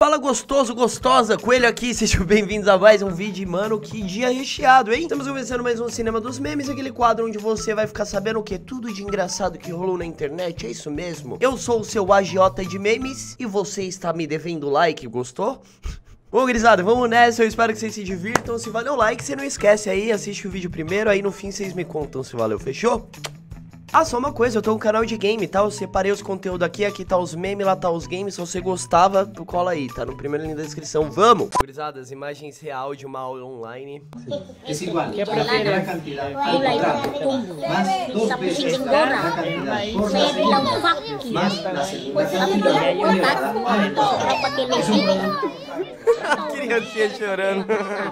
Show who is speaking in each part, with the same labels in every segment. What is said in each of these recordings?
Speaker 1: Fala gostoso, gostosa, Coelho aqui, sejam bem-vindos a mais um vídeo. E, mano, que dia recheado, hein? Estamos começando mais um Cinema dos Memes, aquele quadro onde você vai ficar sabendo o que? Tudo de engraçado que rolou na internet, é isso mesmo? Eu sou o seu agiota de memes e você está me devendo like, gostou? Bom, gurizada, vamos nessa, eu espero que vocês se divirtam. Se valeu o like, você não esquece aí, assiste o vídeo primeiro, aí no fim vocês me contam se valeu, fechou? Ah, só uma coisa, eu tô com um canal de game, tá? Eu separei os conteúdos aqui tá os memes, lá tá os games. Se você gostava, tu cola aí, tá no primeiro link da descrição. Vamos! Gurizada, as imagens real de uma aula online.
Speaker 2: É igual, que prefiere a cantidad al contrato, más dos veces la cantidad por la segunda, más la segunda cantidad elevada. Es un producto.
Speaker 1: Criancinha chorando.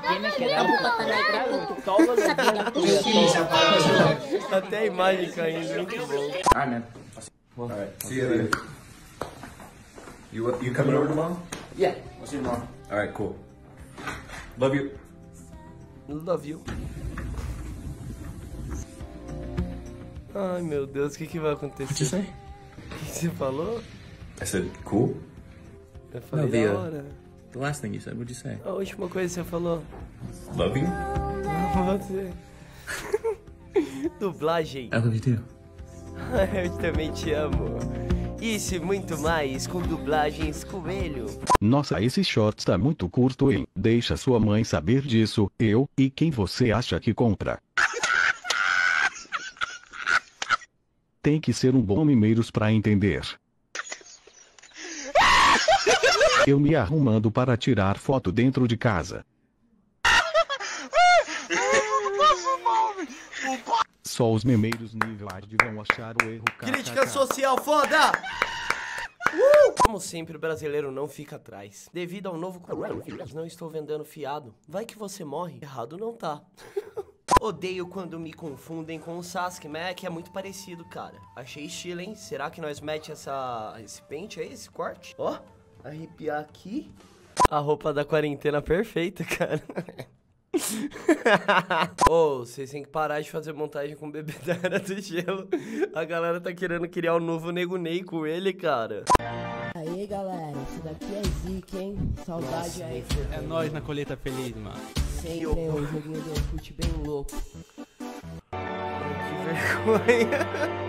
Speaker 1: Até a imagem caindo, muito bom.
Speaker 3: Alright, man. Alright, see you later. You coming over tomorrow?
Speaker 2: Yeah, we'll see you tomorrow.
Speaker 3: Alright, cool. Love you.
Speaker 1: Love you. Ai, meu Deus, o que vai acontecer?
Speaker 3: What'd you say?
Speaker 1: O que você falou?
Speaker 3: I said, cool.
Speaker 1: Eu falei
Speaker 3: Não,
Speaker 1: da hora.
Speaker 3: The last thing you said, what'd you say?
Speaker 1: A última coisa que você falou.
Speaker 3: Love you?
Speaker 1: Você. Dublagem.
Speaker 3: I love you too.
Speaker 1: Eu também te amo. Isso e muito mais com dublagens Coelho.
Speaker 4: Nossa, esse short tá muito curto, hein? Deixa sua mãe saber disso, e quem você acha que compra? Tem que ser um bom mimeiros pra entender. Eu me arrumando para tirar foto dentro de casa. Só os memeiros nível hard vão achar o erro.
Speaker 1: Crítica social foda! Como sempre, o brasileiro não fica atrás. Devido ao novo coronavírus, não estou vendendo fiado. Vai que você morre. Errado não tá. Odeio quando me confundem com o Sasuke, mas é que é muito parecido, cara. Achei estilo, hein? Será que nós mete esse pente aí, esse corte? Ó, arrepiar aqui. A roupa da quarentena perfeita, cara. Ô, vocês têm que parar de fazer montagem com o bebê da Era do Gelo. A galera tá querendo criar um novo Nego Ney com ele, cara.
Speaker 5: Aí galera, isso daqui é zica, hein? Saudade. Nossa, aí.
Speaker 6: É nóis na colheita feliz, mano.
Speaker 5: Sempre um joguinho do Orkut bem louco.
Speaker 1: Que vergonha.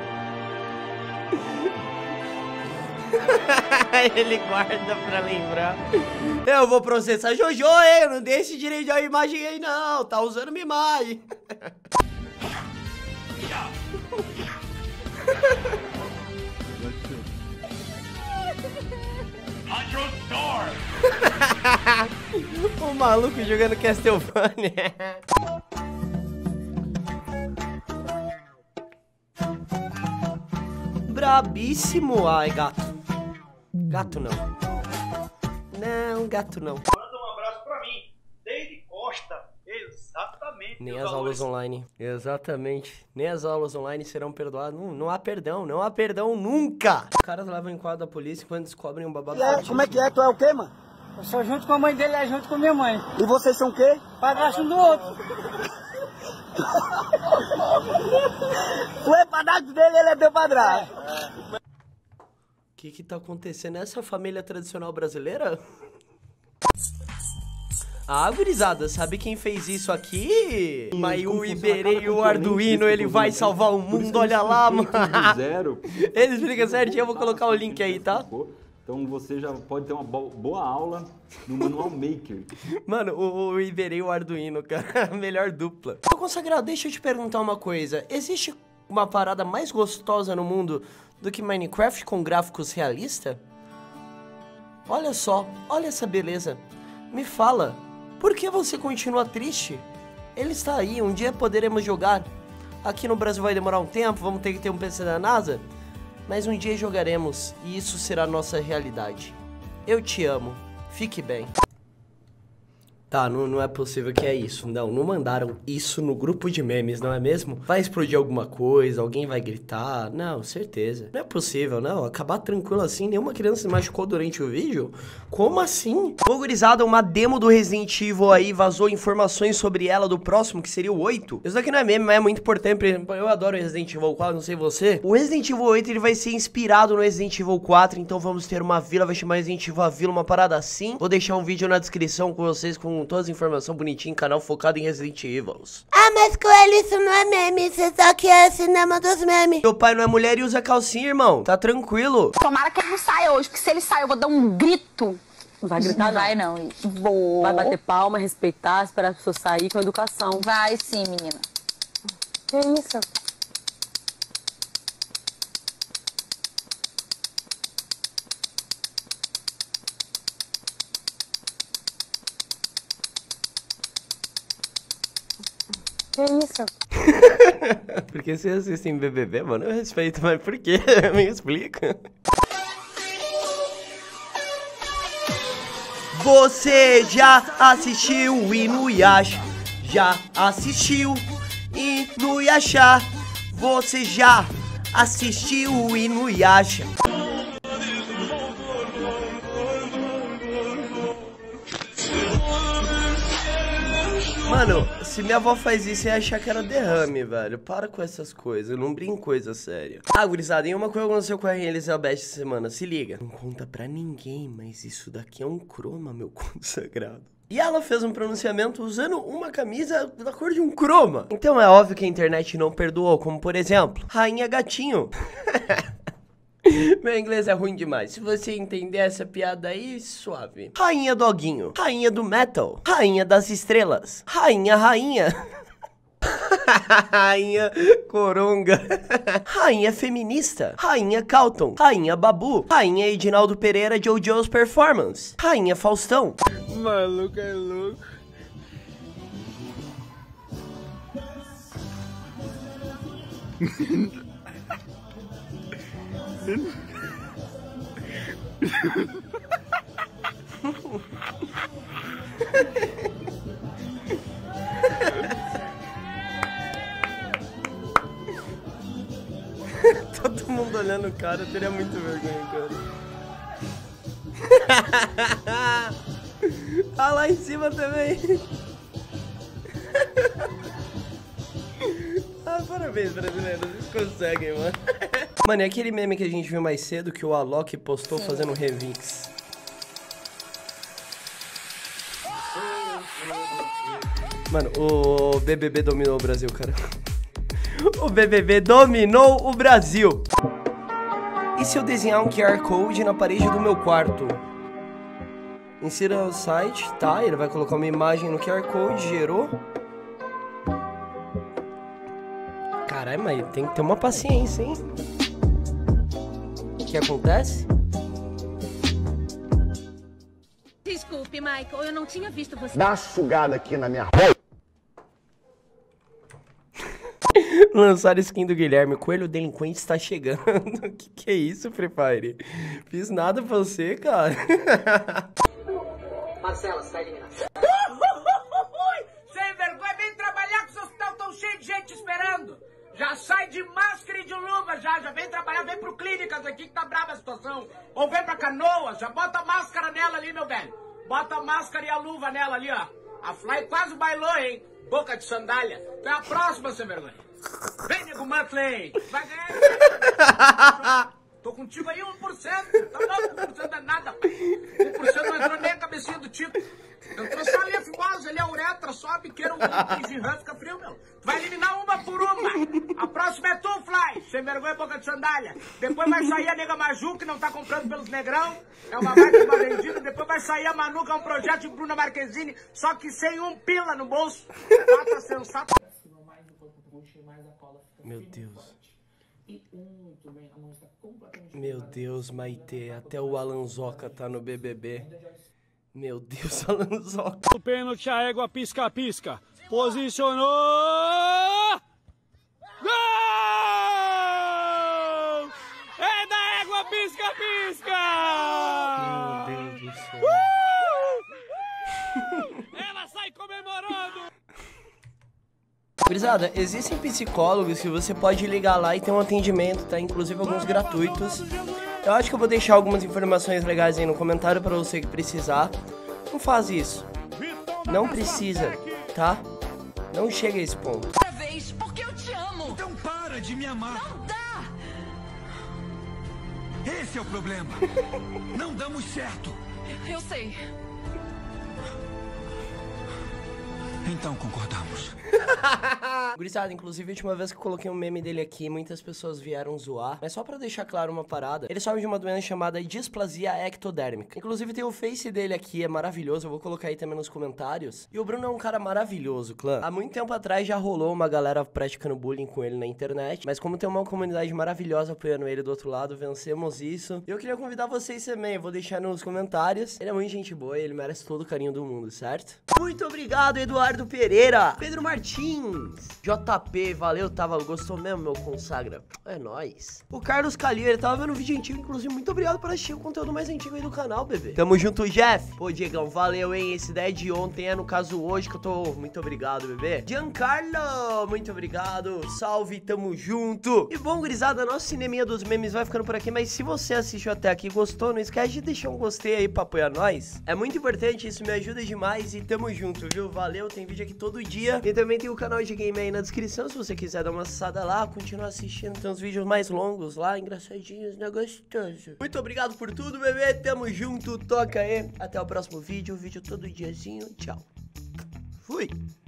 Speaker 1: Ele guarda pra lembrar. Eu vou processar Jojo, hein? Não dê esse direito de imagem aí, não. Tá usando minha imagem. O maluco jogando Castlevania. Brabíssimo. Ai, gato. Gato não. Não, gato não.
Speaker 7: Manda um abraço pra mim. Deide Costa. Exatamente.
Speaker 1: Nem as aulas online. Exatamente. Nem as aulas online serão perdoadas. Não há perdão. Não há perdão nunca. Os caras levam em quadro da polícia quando descobrem um babado.
Speaker 8: Como é que é? Tu é o quê, mano?
Speaker 9: Eu sou junto com a mãe dele, é junto com minha mãe.
Speaker 8: E vocês são o quê?
Speaker 9: Padrasto um do outro.
Speaker 8: Tu é padrasto dele, ele é teu padrasto.
Speaker 1: O que tá acontecendo nessa família tradicional brasileira? Ah, gurizada, sabe quem fez isso aqui? Mas o Iberê e o Arduino, ele vai salvar o mundo, olha lá, mano. Ele explica certinho, eu vou colocar o link aí, tá?
Speaker 10: Então você já pode ter uma boa aula no Manual Maker.
Speaker 1: Mano, o Iberê e o Arduino, cara, a melhor dupla. Ô, consagrado, deixa eu te perguntar uma coisa. Existe uma parada mais gostosa no mundo do que Minecraft com gráficos realistas? Olha só, olha essa beleza. Me fala, por que você continua triste? Ele está aí, um dia poderemos jogar. Aqui no Brasil vai demorar um tempo, vamos ter que ter um PC da NASA. Mas um dia jogaremos, e isso será nossa realidade. Eu te amo, fique bem. Tá, não é possível que é isso. Não mandaram isso no grupo de memes, não é mesmo? Vai explodir alguma coisa, alguém vai gritar. Não, certeza. Não é possível, não. Acabar tranquilo assim, nenhuma criança se machucou durante o vídeo? Como assim? Bom, gurizada, uma demo do Resident Evil aí vazou informações sobre ela do próximo, que seria o 8. Isso daqui não é meme, mas é muito importante. Por exemplo, eu adoro o Resident Evil 4, não sei você. O Resident Evil 8, ele vai ser inspirado no Resident Evil 4, então vamos ter uma vila, vai chamar Resident Evil a Vila, uma parada assim. Vou deixar um vídeo na descrição com vocês, com todas as informações bonitinhas, canal focado em Resident Evil.
Speaker 11: Ah, mas Coelho, isso não é meme, isso aqui é cinema dos memes.
Speaker 1: Meu pai não é mulher e usa calcinha, irmão. Tá tranquilo.
Speaker 12: Tomara que ele não saia hoje, porque se ele sair eu vou dar um grito.
Speaker 13: Não vai gritar, não.
Speaker 12: Vai não. Vou.
Speaker 13: Vai bater palma, respeitar, esperar a pessoa sair com educação.
Speaker 12: Vai sim, menina.
Speaker 13: Que isso? Que isso?
Speaker 1: Por que vocês assistem BBB, mano? Eu respeito, mas por quê? Me explica. Você já assistiu Inuyasha? Já assistiu Inuyasha? Você já assistiu Inuyasha? Mano, se minha avó faz isso, ia achar que era derrame, velho. Para com essas coisas, eu não brinco coisa séria. Ah, gurizada, e uma coisa aconteceu com a Rainha Elizabeth essa semana, se liga. Não conta pra ninguém, mas isso daqui é um croma, meu consagrado. E ela fez um pronunciamento usando uma camisa da cor de um croma. Então é óbvio que a internet não perdoou, como por exemplo, Rainha Gatinho. Meu inglês é ruim demais. Se você entender essa piada aí, suave. Rainha Doguinho. Rainha do metal. Rainha das estrelas. Rainha. Rainha Coronga. Rainha feminista. Rainha Calton. Rainha Babu. Rainha Edinaldo Pereira JoJo's Performance. Rainha Faustão.
Speaker 9: Maluco é louco.
Speaker 1: Todo mundo olhando o cara, eu teria muito vergonha, cara. Tá lá em cima também. Ah, parabéns, brasileiros. Vocês conseguem, mano. Mano, é aquele meme que a gente viu mais cedo que o Alok postou fazendo um remix. Mano, o BBB dominou o Brasil, cara. O BBB dominou o Brasil. E se eu desenhar um QR Code na parede do meu quarto? Insira o site, tá? Ele vai colocar uma imagem no QR Code, gerou. Caralho, mas tem que ter uma paciência, hein? O que acontece?
Speaker 14: Desculpe, Michael, eu não tinha visto você.
Speaker 15: Dá uma sugada aqui na minha rola.
Speaker 1: Lançaram skin do Guilherme. Coelho delinquente está chegando. Que é isso, Free Fire? Fiz nada pra você, cara.
Speaker 16: Marcela, sai de mim.
Speaker 17: Sem vergonha, vem trabalhar que o hospital tão cheio de gente esperando. Já sai de máscara e de luva, já vem trabalhar, vem pro Clínicas aqui que tá brava a situação. Ou vem pra Canoas, já bota a máscara nela ali, meu velho. Bota a máscara e a luva nela ali, ó. A Fly quase bailou, hein? Boca de sandália. Tu é a próxima, sem vergonha. Vem, nego Muttley. Vai ganhar. Tô contigo aí 1%. Tá louco, 1% é nada. 1% não entrou nem a cabecinha do Tico. Entrou só ali a fimose, ali a uretra, só a biqueira, um Jinhan, fica frio, meu. Tu vai eliminar uma por uma. A próxima é tu, Fly. Sem vergonha, boca de sandália. Depois vai sair a nega Maju, que não tá comprando pelos negrão. É uma máquina vendida. Depois vai sair a Manu, que é um projeto de Bruna Marquezine, só que sem um pila no bolso. Tá sensato.
Speaker 1: Meu Deus. Meu Deus, Maitê. Até o Alanzoca tá no BBB. Meu Deus, Alanzoca.
Speaker 18: O pênalti, a égua pisca-pisca. Posicionou! Gol! É da égua pisca-pisca!
Speaker 1: Meu Deus do céu.
Speaker 18: Ela
Speaker 1: Gurizada, existem psicólogos que você pode ligar lá e ter um atendimento, tá? Inclusive alguns gratuitos. Eu acho que eu vou deixar algumas informações legais aí no comentário pra você que precisar. Não faz isso. Não precisa, tá? Não chega a esse ponto.
Speaker 17: Porque eu te amo.
Speaker 16: Então para de me amar.
Speaker 17: Não dá.
Speaker 16: Esse é o problema. Não damos certo.
Speaker 17: Eu sei.
Speaker 16: Então concordamos.
Speaker 1: Gurizada, inclusive a última vez que eu coloquei um meme dele aqui, muitas pessoas vieram zoar. Mas só pra deixar claro uma parada, ele sofre de uma doença chamada displasia ectodérmica. Inclusive tem o face dele aqui, é maravilhoso, eu vou colocar aí também nos comentários. E o Bruno é um cara maravilhoso, clã. Há muito tempo atrás já rolou uma galera praticando bullying com ele na internet, mas como tem uma comunidade maravilhosa apoiando ele do outro lado, vencemos isso. Eu queria convidar vocês também, eu vou deixar nos comentários. Ele é muito gente boa e ele merece todo o carinho do mundo, certo? Muito obrigado, Eduardo Pereira, Pedro Martins, JP, valeu, gostou mesmo, meu consagra? É nóis. O Carlos Calil, ele tava vendo um vídeo antigo, inclusive, muito obrigado por assistir o conteúdo mais antigo aí do canal, bebê. Tamo junto, Jeff. Pô, Diegão, valeu, hein, esse daí é de ontem, é no caso hoje que eu tô... Muito obrigado, bebê. Giancarlo, muito obrigado, salve, tamo junto. E bom, gurizada, nosso cineminha dos memes vai ficando por aqui, mas se você assistiu até aqui e gostou, não esquece de deixar um gostei aí pra apoiar nós. É muito importante, isso me ajuda demais e tamo junto, viu? Valeu, tem vídeo aqui todo dia. E também tem o canal de game aí na descrição, se você quiser dar uma acessada lá, continuar assistindo, tem uns vídeos mais longos lá, engraçadinhos, né, gostoso. Muito obrigado por tudo, bebê, tamo junto, toca aí. Até o próximo vídeo todo diazinho, tchau. Fui.